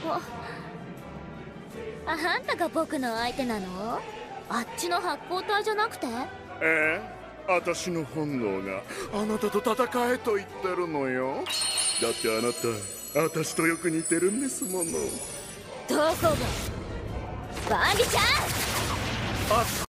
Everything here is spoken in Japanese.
あんたが僕の相手なの？あっちの発光体じゃなくて？ ええ、私の本能があなたと戦えと言ってるのよ。だってあなた私とよく似てるんですもの。 どこが？バンビちゃん！